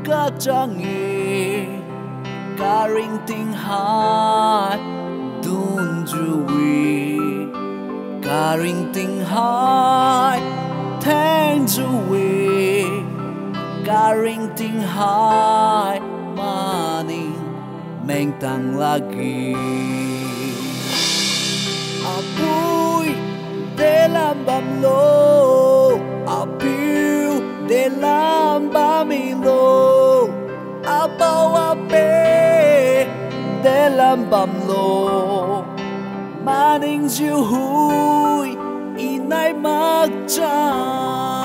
ca chẳng nghe ca ring tình hát đun vui ca ring tình hát thanh vui ca ring tình hát maning meng tang lagi apoy de lam bam lo apiu de lam bamilo apaw ape de lam bam lo maning diu hui inay magchang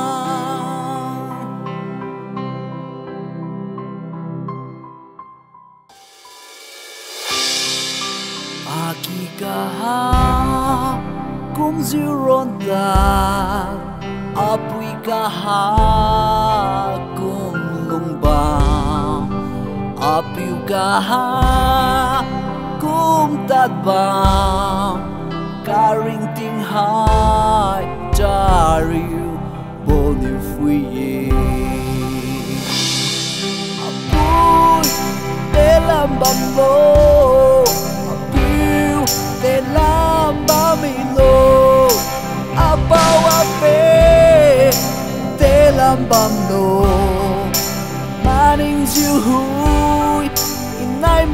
aki kaha kung diu ronda apoy kaha kung lungbang apiu kaha kung tadbang karing ting hai jariu boniu fuye apoy de lam bam lo apiu de lam bamilo apaw ape de lam bam lo maning diu hui inay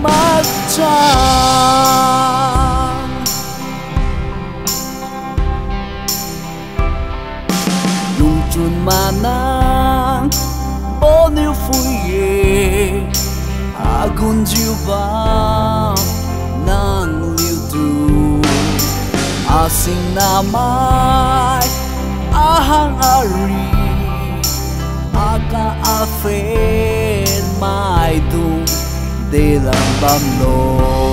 magchang lung chun manang boniu fuye agun diu bam nang liu tu asing namay ahang ari aka afen mai dung de lam bam lo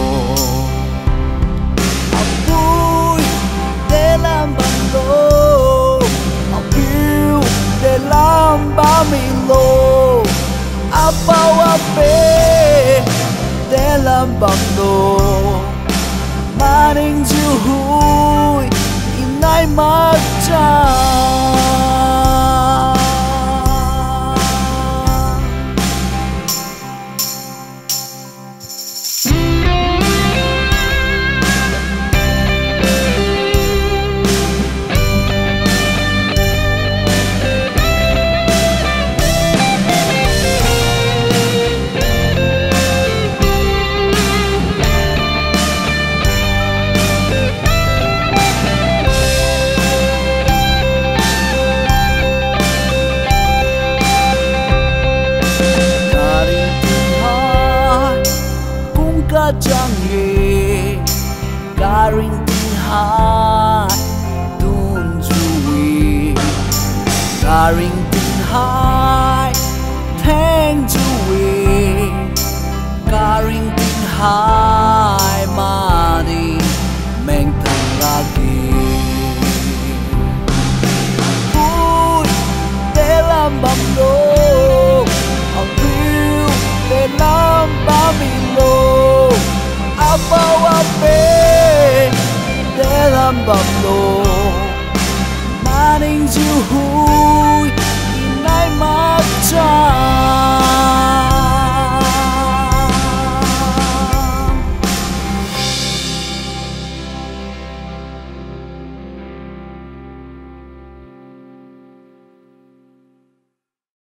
apoy de lam bam lo apiu de lam bamilo apaw ape de lam bam lo maning diu hui inay magchang chẳng nghe karing ting hai đun vui karing ting hai thanh vui karing ting hai mani meng thang lagi vui de lam bam lo apiu de lam bamilo apaw ape de lam bam lo maning diu hui inay magchang